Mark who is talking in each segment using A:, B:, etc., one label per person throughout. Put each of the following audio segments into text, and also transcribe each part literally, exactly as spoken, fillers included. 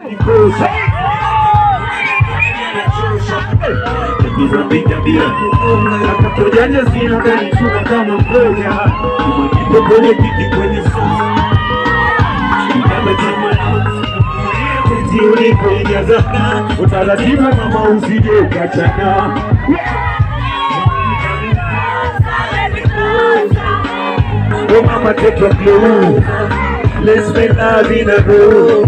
A: Akatojaja sina gani tuna kama mboja Mwajito kwenye kiti kwenye sosa Kama chama Teti ulipoja zaka Utaratibu mama usije ukachana Oh mama take your clothes Let's make love in a room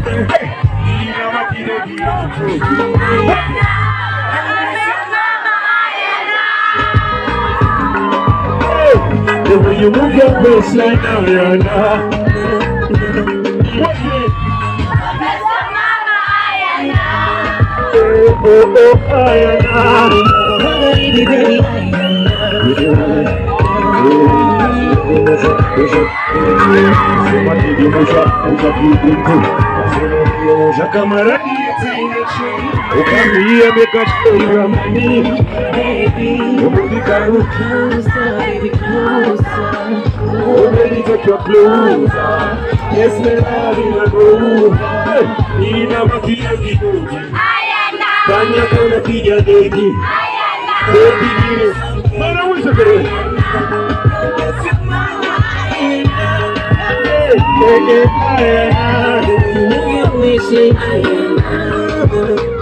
A: The way you move your waistline now, Rihanna. Oh, oh, oh, Rihanna. Baby, baby, já camarada, o caminho me castou mim. Vamos ficar no baby, closer. Oh, baby, take your clothes. Yes, me love in a groove. Nina makia kidogo. Tanya kona kija degi. Baby, gini. Mana wisa kere. Hey, hey, hey, hey.